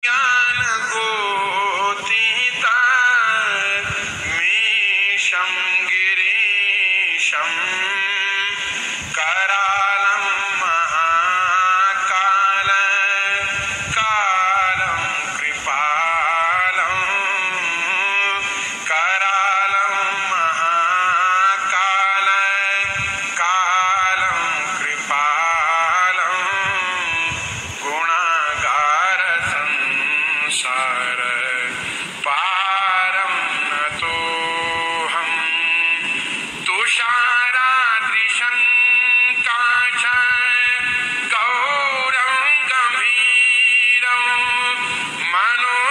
ज्ञानगोतीतमीशं गिरीशं करालं महाकालं कालं कृपालं करालं महाकालं कालं कृपालं गुणागार संसार पारं नतोऽहं तुषारादृशं काचं गौरं गम्भीरं मनो